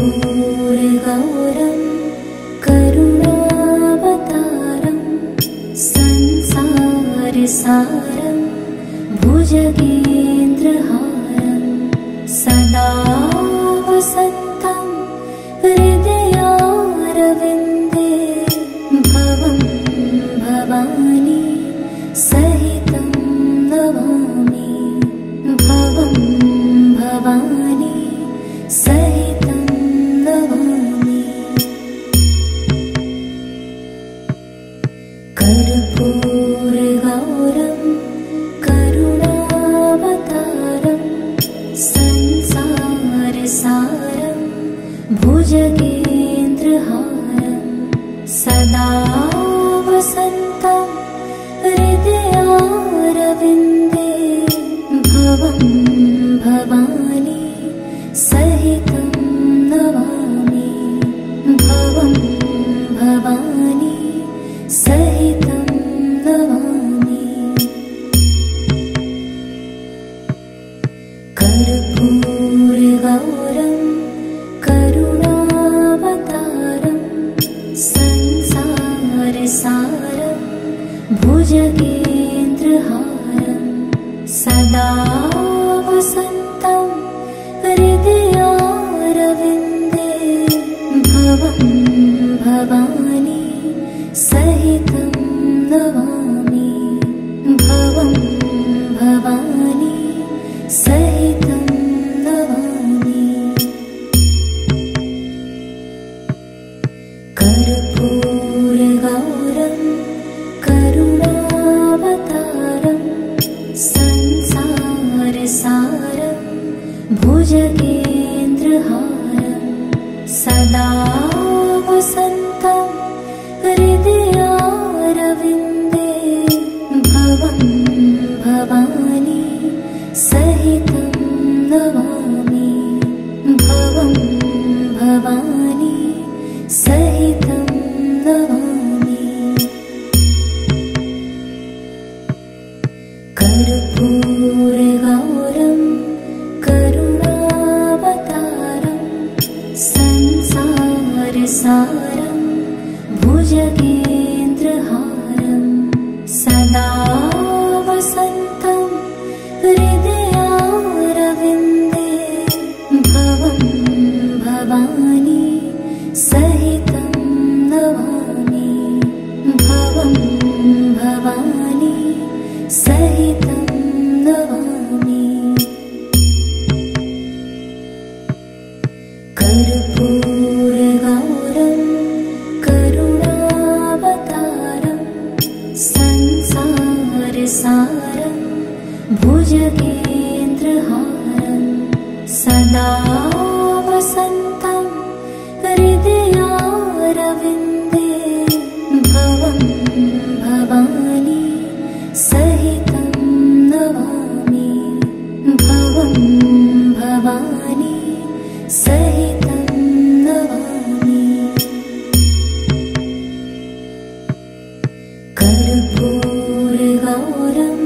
कर्पूरगौरं करुणावतारं संसारसारं भुजगेन्द्रहारं सदा वसन्तं हृदयारविन्दे भवं भवानी सहितं नमामि भवं भवानी सहितं नमामि। कर्पूरगौरं करुणावतारं संसारसारं भुजगेन्द्रहारं सदा वसन्तं हृदयारविन्दे भवं भवानी सहितं नमामि भवं भवानी सहितं नमामि। कर्पूरगौरं करुणावतारं संसारसारं भुजगेन्द्रहारं सदा वसन्तं हृदयारविन्दे भवं भवानी सहितं नमामि भवं भवानी सहितं नमामि। कर्पूरगौरं करुणावतारं संसारसारं भुजगेन्द्रहारं सदा वसन्तं हृदयारविन्दे भवं भवानी सहितं नमामि भवं भवानी सहितं नमामि। कर्पूरगौरं करुणावतारं संसारसारं भुजगेन्द्रहारं सदा वसन्तं हृदयारविन्दे भवं भवानी सहितं नमामि भवं भवानी सहितं नमामि। कर्पूरगौरं करुणावतारं संसारसारं भुजगेन्द्रहारं सदा वसन्तं हृदयारविन्दे भवं भवानी सहितं नमामि भवं भवानी सहितं नमामि। कर्पूरगौरं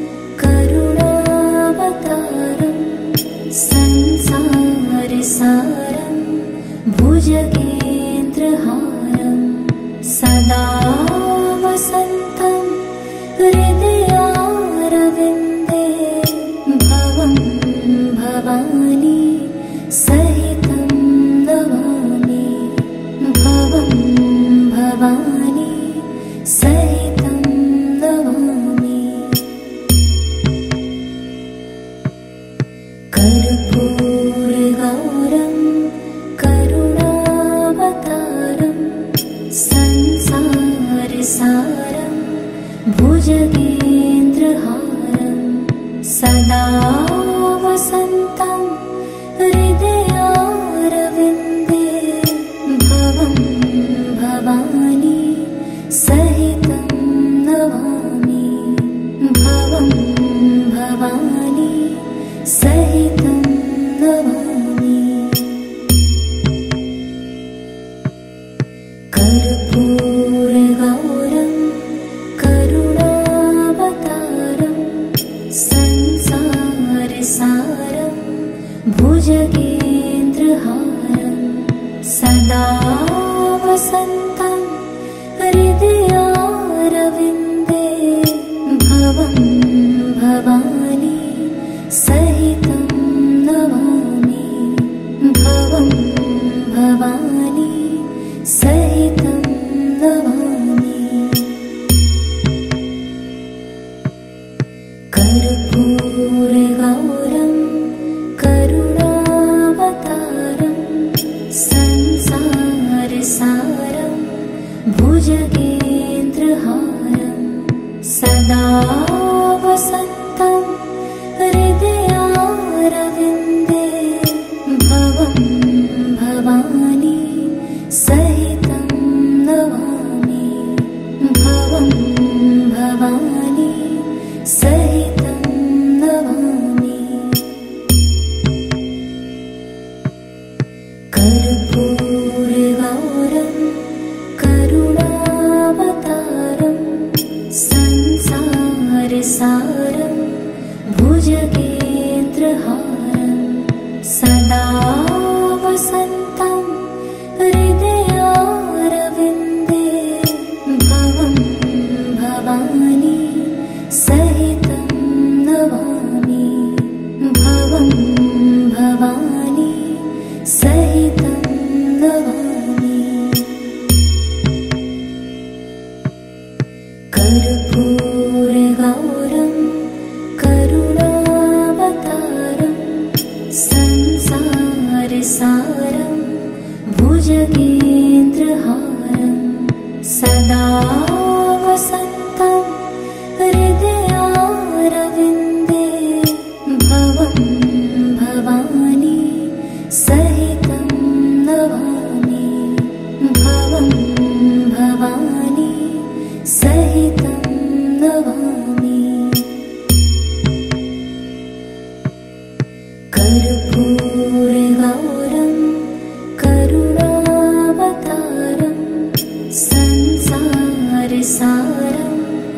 करुणावतारं संसारसारं भुजगेन्द्रहारं सदा वसन्तं हृदयारविन्दे भवं भवानी सहितं नमामि भवं भवानी सहितं नमामि। कर्पूरगौरं करुणावतारं संसारसारं भुजगेन्द्रहारं सदा वसन्तं हृदयारविन्दे भवं भवानी सहितं नमामि भवं भवानी सहितं नमामि। कर्पूरगौरं करुणावतारं संसारसारं भुजगेन्द्रहारं सदा वसन्तं हृदयारविन्दे भवं भवानी सहितं नमामि भवं भवानी सहितं नमामि कर्पूरगौरं करुणावतारं संसारसारं भुजगेन्द्रहारं सदा वसन्तं हृदयारविन्दे भवं भवानी सहितं नमामि भवं भवानी सहितं नमामि कर्पूरगौरं करुणावतारं संसारसारं भुजगेन्द्रहारं सदा वसन्तं हृदयारविन्दे भवं भवानी सहितं नमामि भवं भवानी सहितं नमामि कर्पूरगौरं करुणावतारं संसारसारं भुजगेन्द्रहारं सदा वसन्तं हृदयारविन्दे भवं भवानी सहितं नमामि भवं भवानी सहितं नमामि कर्पूरगौरं करुणावतारं संसारसारं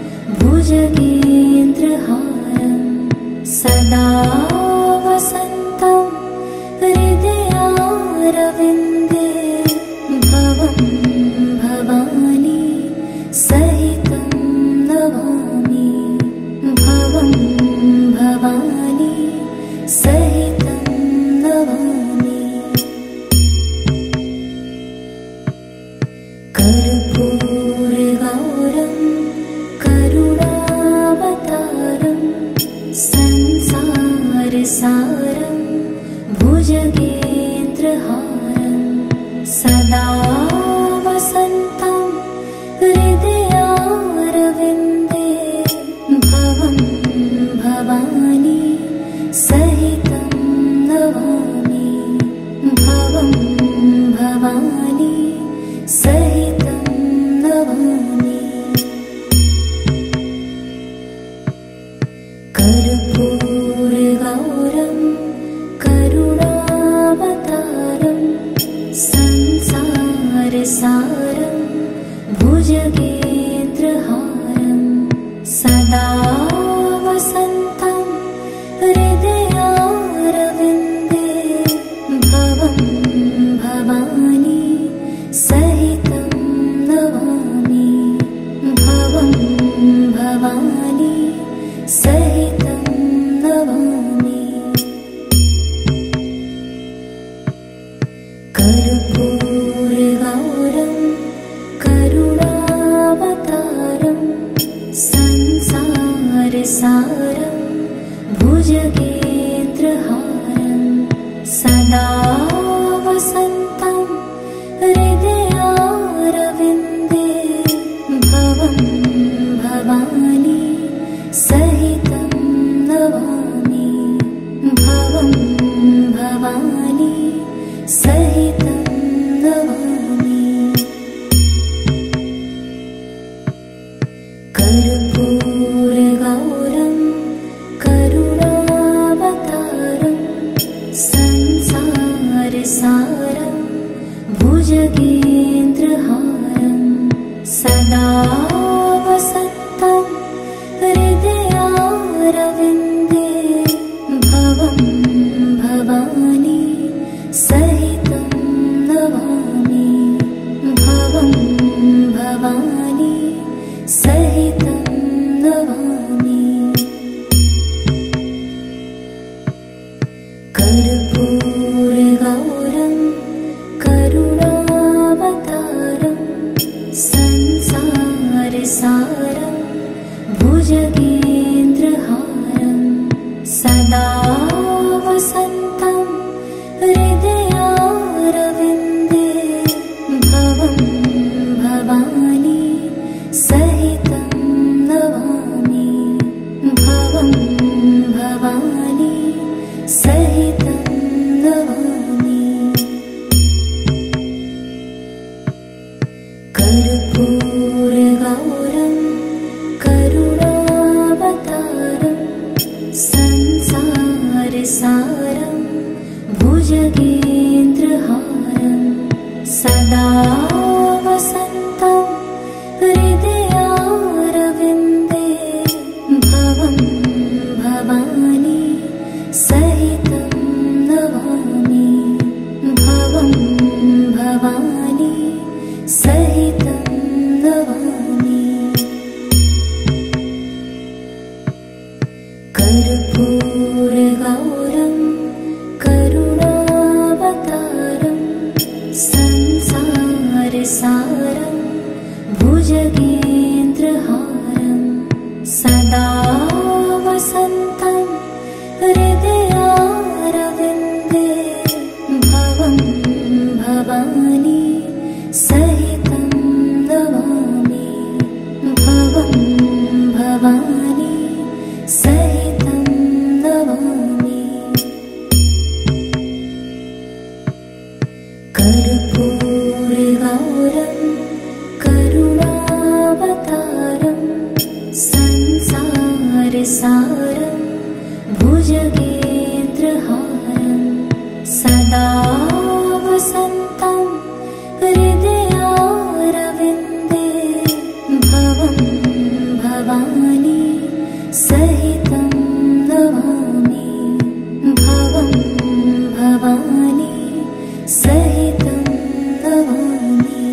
भुजगेन्द्रहारं सदा वसन्तं हृदयारविन्दे भवं भवानी सहितं नमामि भवं भवानी सहितं नमामि कर्पूरगौरं करुणावतारं संसारसारं भुजगेन्द्रहारं सदा वसन्तं हृदयारविन्दे भवं भवानी सहितं नमामि भवं भवानी सहितं नमामि कर्पूरगौरं करुणावतारं संसारसारं भुजगेन्द्रहारं सदा वसन्तं हृदयारविन्दे भवं भवानी सहितं नमामि भवं भवानी सहितं नमामि कर्पूरगौरं करुणावतारं संसारसारं भुजगेन्द्रहारं सदा वसन्तं हृदयारविन्दे भवं भवानी सहितं नमामि भवं भवानी सहितं नमामि कर्पूरगौरं करुणावतारं सहितं नमामि भवं भवानी सहितं नमामि कर्पूरगौरं करुणावतारं संसारसारं भुजगेन्द्रहारं सदा वसन्तं हृदयारविन्दे भवं भवानी सहितं नमामि भवं भवानी सहितं नमामि कर्पूरगौरं करुणावतारं संसारसारं भुजगेन्द्रहारं सदा वसन्तं हृदयारविन्दे भवं भवानी सहितं नमामि भवं भवानी सहितं नमामि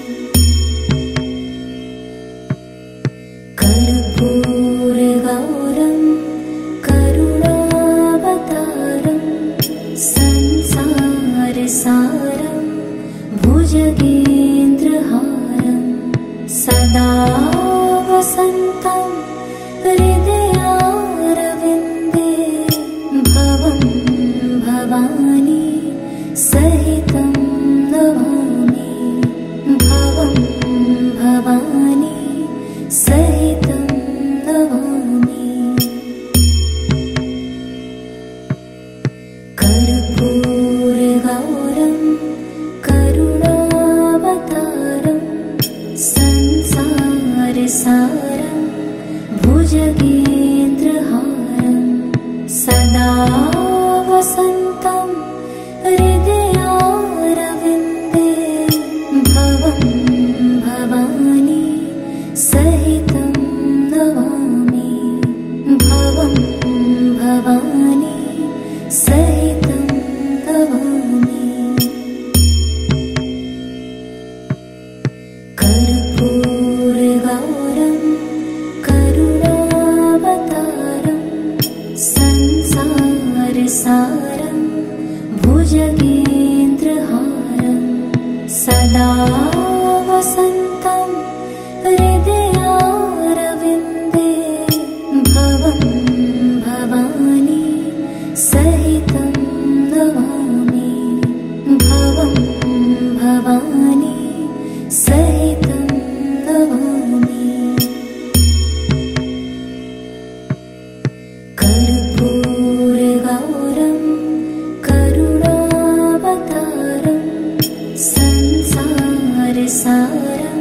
कर्पूरगौरं करुणावतारं संसारसारं भुजगेन्द्रहारं सदा वसन्तं हृदयारविन्दे भवं भवानी सहितं नमामि भवं भवानी सहितं नमामि कर्पूरगौरं करुणावतारं संसारसारं भुजगेन्द्रहारं सदा वसन्तं हृदयारविन्दे भवं भवानी सहितं नमामि भवं भवानी सहितं नमामि कर्पूरगौरं करुणावतारं संसारसारं भुजगेन्द्रहारं सदा वसन्तं हृदयारविन्दे भवं भवानी सहितं नमामि भवं भवानी सहितं नमामि कर्पूरगौरं करुणावतारं संसारसारं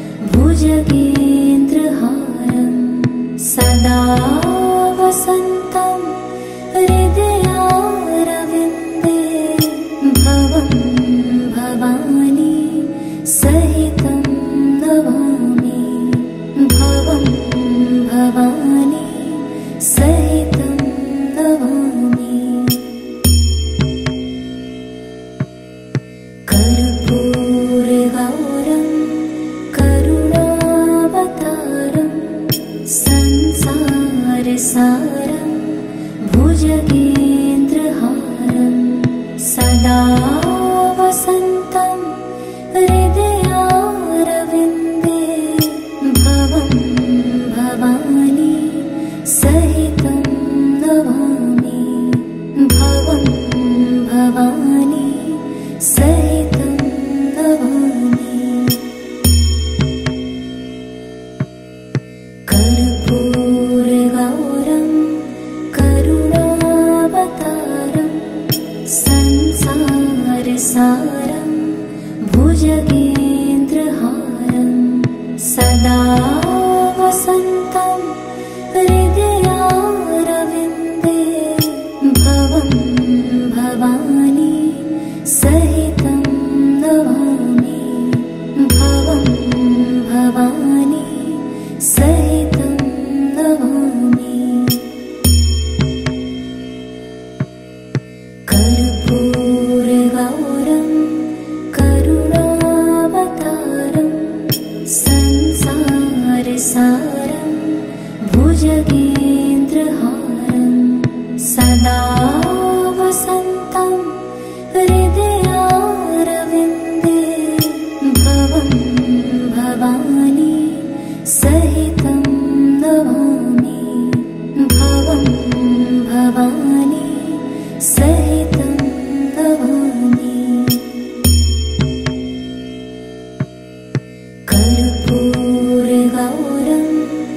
भुजगेन्द्रहारं सदा वसन्तं हृदयारविन्दे भवं भवानी सहितं नमामि भवं भवानी सहितं नमामि कर्पूरगौरं करुणावतारं संसारसारं भुजगेन्द्रहारं सदा वसन्तं हृदयारविन्दे भवं भवानी सहितं नमामि भवं भवानी सहितं नमामि कर्पूरगौरं करुणावतारं सहितं नमामि। कर्पूरगौरं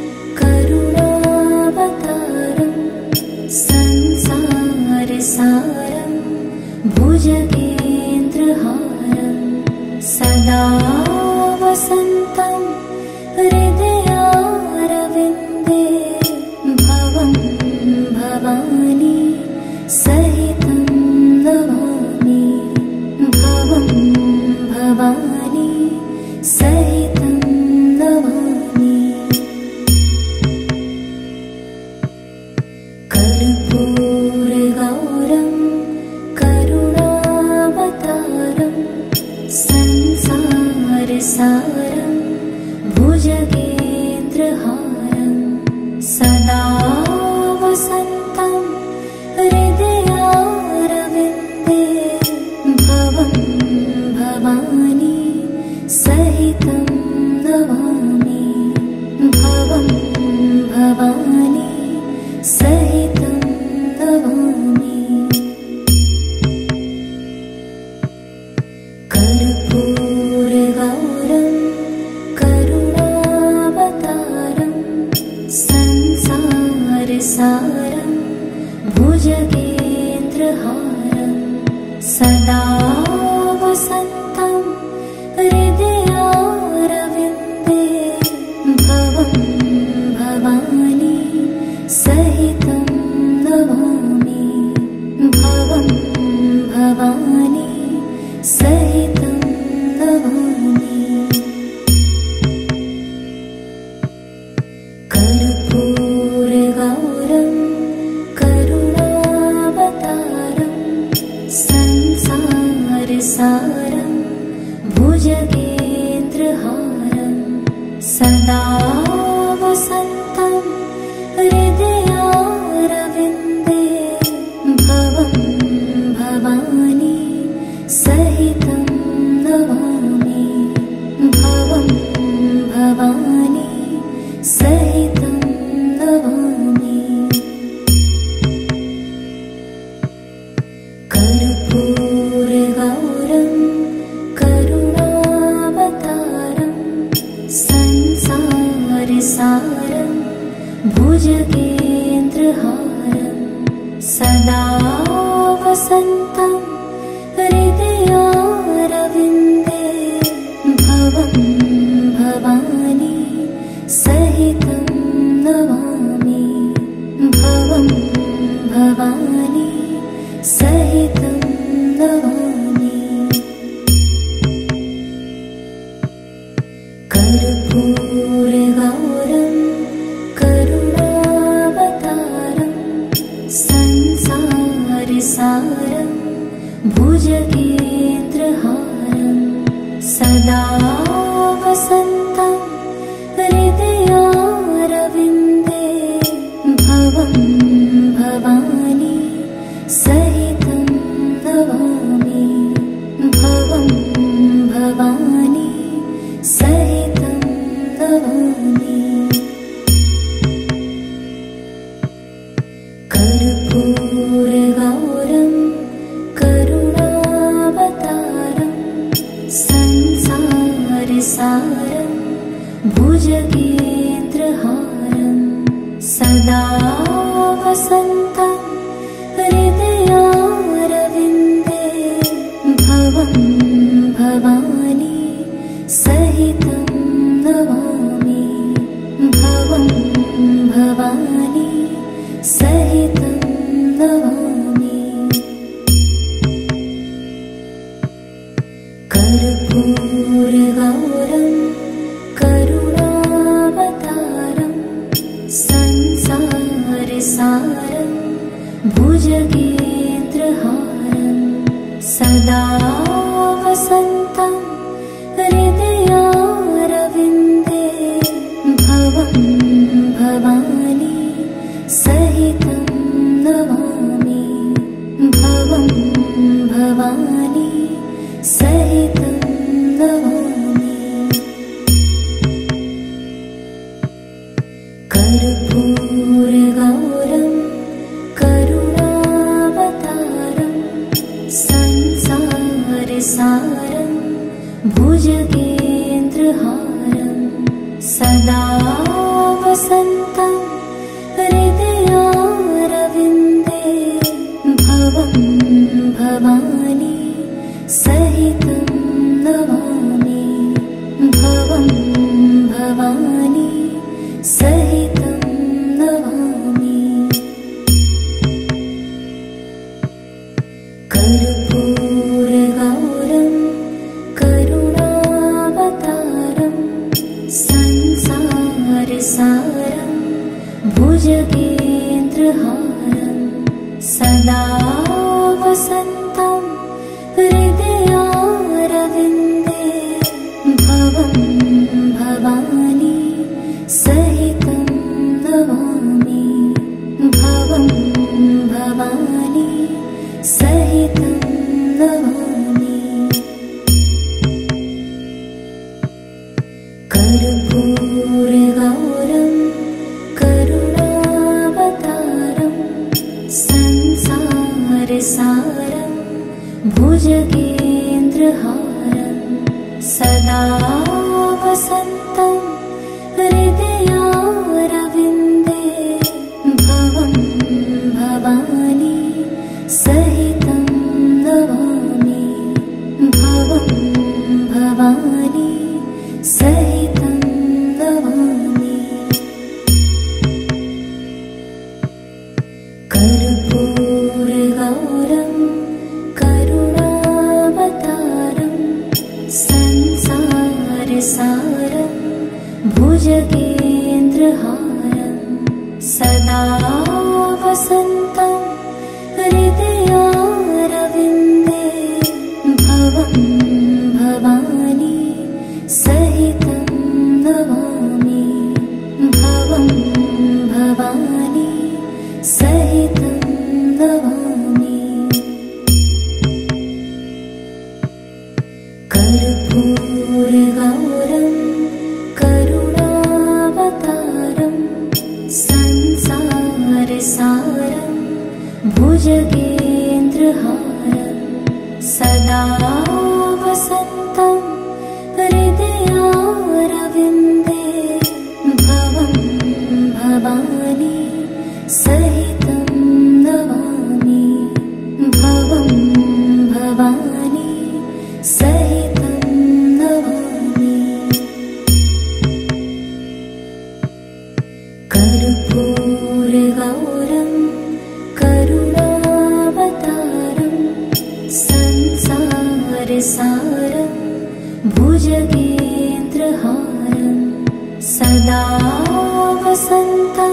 करुणावतारं संसारसारं भुजगेन्द्रहारं सदा वसन्तं हृदयारविन्दे भवं भवानी सहितं नमामि। भवं भवानी सहितं नमामि। कर्पूरगौरं करुणावतारं संसारसारं भुजगेन्द्रहारं सदा वसन्तं हृदयारविन्दे भवं भवानी सहितं नमामि। भवं भवानी सहितं नमामि। कर्पूरगौरं करुणावतारं संसारसारं भुजगेन्द्रहारं सदा वसन्तं हृदयारविन्दे भवं भवानी सहितं नमामि। भवं भवानी सहितं नमामि। कर्पूरगौरं करुणावतारं संसारसारं भुजगेन्द्रहारं सदा वसन्तं हृदयारविन्दे भवं भवानी सहितं नमामि। भवं भवानी सहितं नमामि। कर्पूरगौरं करुणावतारं संसारसारं भुजगेन्द्रहारं सदा वसन्तं हृदयारविन्दे भवं भवानी सहितं नमामि। भवं भवानी सहितं नमामि। कर्पूरगौरं करुणावतारं संसारसारं भुजगेन्द्रहारं सदा वसन्तं हृदयारविन्दे भवं भवानी सहितं नमामि। भवं भवानी सहितं नमामि। कर्पूरगौरं करुणावतारं संसारसारं भुजगेन्द्रहारं सदा वसन्तं हृदयारविन्दे भवं भवानी सहितं नमामि। भवं भवानी सहितं नमामि। कर्पूरगौरं करुणावतारं संसारसारं भुजगेन्द्रहारं सदा वसन्तं हृदयारविन्दे भवं भवानी सहितं नमामि। भवं भवानी सहितं नमामि। कर्पूरगौरं करुणावतारं सहितं नमामि भवं भवानी सहितं नमामि कर्पूरगौरं करुणावतारं संसारसारं भुजगेन्द्रहारं सदा वसन्तं हृदयारविन्दे भवं भवानी सहितं नमामि भवं भवानी सहितं नमामि कर्पूरगौरं करुणावतारं संसारसारं भुजगेन्द्रहारं सदा वसन्तं हृदयारविन्दे भवं भवानी सहितं नमामि भवं भवानी सहितं नमामि कर्पूरगौरं करुणावतारं संसारसारं भुजगेन्द्रहारं सदा वसन्तं हृदयारविन्दे भवं भवानी सहितं नमामि भवं भवानी सहितं नमामि कर्पूरगौरं करुणावतारं संसारसारं भुजगेन्द्रहारं सदा वसन्तं हृदयारविन्दे भवं भवानी सहितं नमामि भवं भवानी सहितं नमामि कर्पूरगौरं करुणावतारं संसारसारं भुजगेन्द्रहारं सदा वसन्तं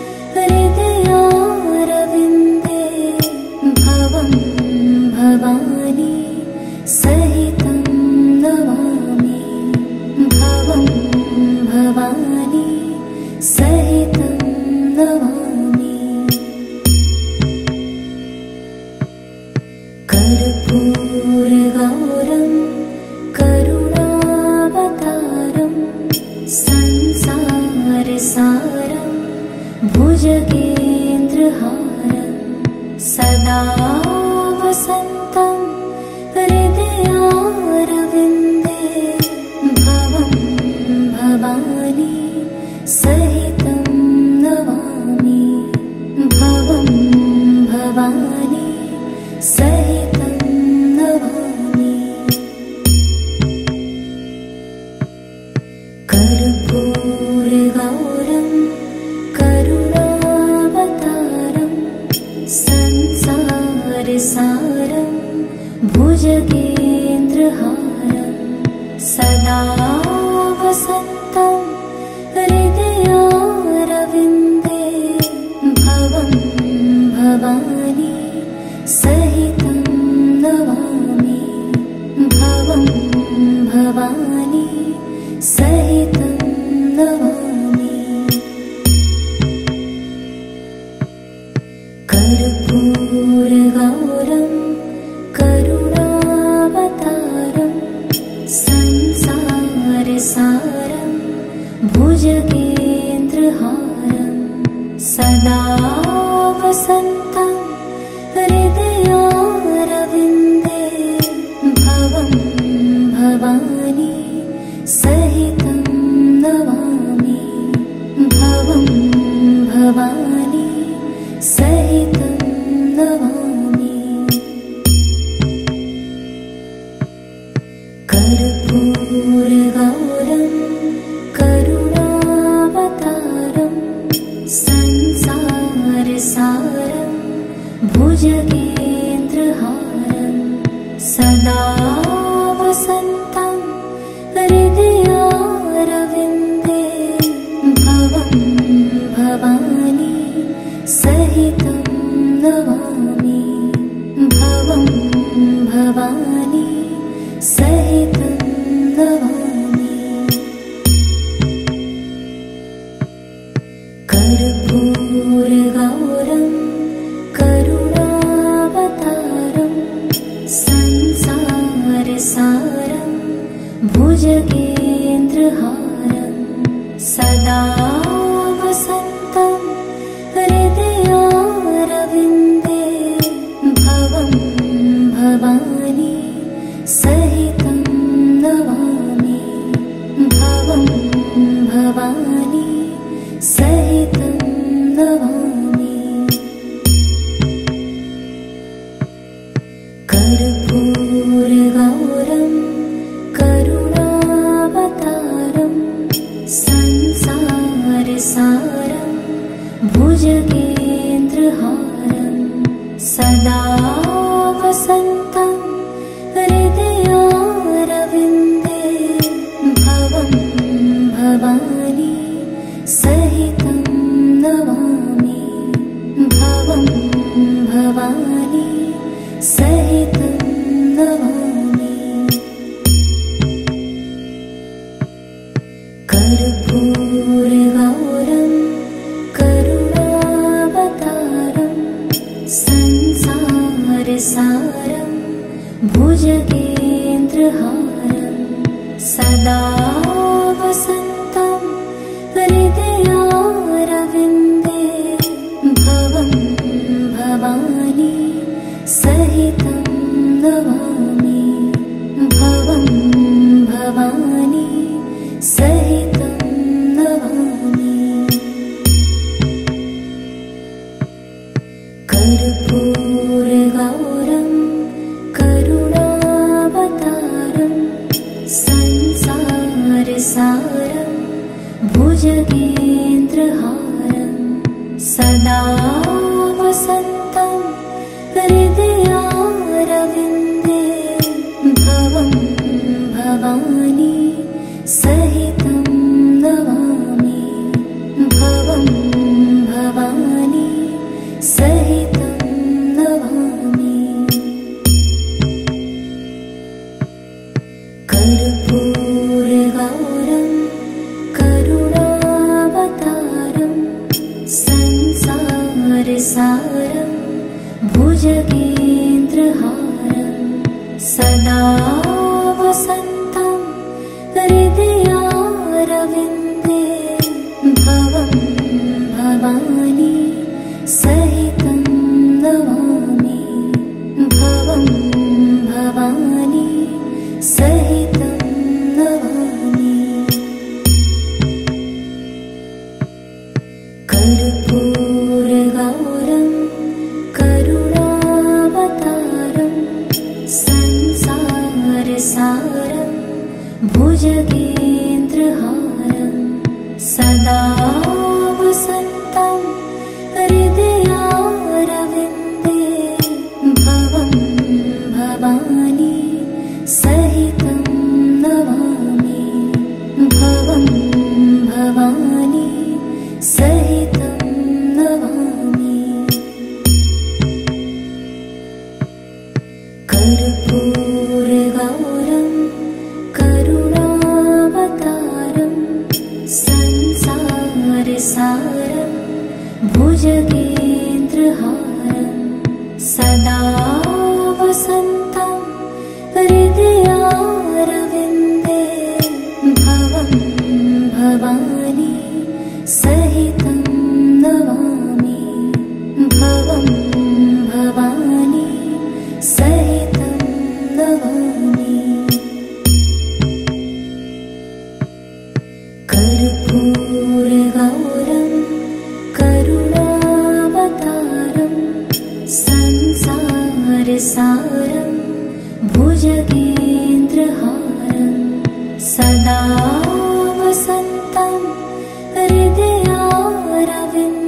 हृदयारविन्दे भवं भवानी सहितं नमामि भवं भवानी सहितं नमामि कर्पूरगौरं करुणावतारं संसारसारं भुजगेन्द्रहारं सदा वसन्तं हृदयारविन्दे भवं भवानी सहितं नमामि भवं भवानी सहितं नमामि कर्पूरगौरं करुणावतारं संसारसारं भुजगेन्द्रहारं सदा वसन्तं हृदयारविन्दे भवं भवानी सहितं नमामि भवं भवानी सहितं नमामि कर्पूरगौरं करुणावतारं संसारसारं भुजगेन्द्रहारं सदा वसन्तं हृदयारविन्दे भवं भवानी सहितं नमामि भुजगेन्द्रहारं सदा वसन्तं हृदयारविन्दे भवं भवानी सहितं नमामि भवं भवानी सहितं नमामि कर्पूरगौरं करुणावतारं संसारसारं भुजगेन्द्रहारं सदा वसन्तं हृदयारविन्दे भवं भवानी सहितं नमामि भवं भवानी सहितं नमामि कर्पूरगौरं करुणावतारं संसारसारं भुजगेन्द्रहारं सदा वसन्तं हृदयारविन्दे भवं भवानी सहितं नमामि भवं भवानी सहितं नमामि कर्पूरगौरं करुणावतारं संसारसारं भुजगेन्द्रहारं सदा वसन्तं हृदयारविन्दे भवं भवानी सहितं नमामि भवं भवानी सहितं नमामि कर्पूरगौरं करुणावतारं संसारसारं भुजगेन्द्रहारं सदा वसन्तं हृदयारविन्दे भवं भवानी सहितं नमामि भवं भवानी सहितं नमामि कर्पूरगौरं करुणावतारं संसारसारं भुजगेन्द्रहारं सदा वसन्तं हृदयारविन्दे भवं भवानी सहितं नमामि भवं भवानी सहितं नमामि कर्पूरगौरं करुणावतारं संसारसारं भुजगेन्द्रहारं सदा वसन्तं हृदयारविन्दे भवं भवानी सहितं नमामि भवं भवानी सहितं नमामि कर्पूरगौरं करुणावतारं संसारसारं भुजगेन्द्रहारं सदा वसन्तं हृदयारविन्दे भवं भवानी सहितं नमामि भवं भवानी सहितं नमामि कर्पूरगौरं करुणावतारं संसारसारं भुजगेन्द्रहारं सदा वसन्तं हृदयारविन्दे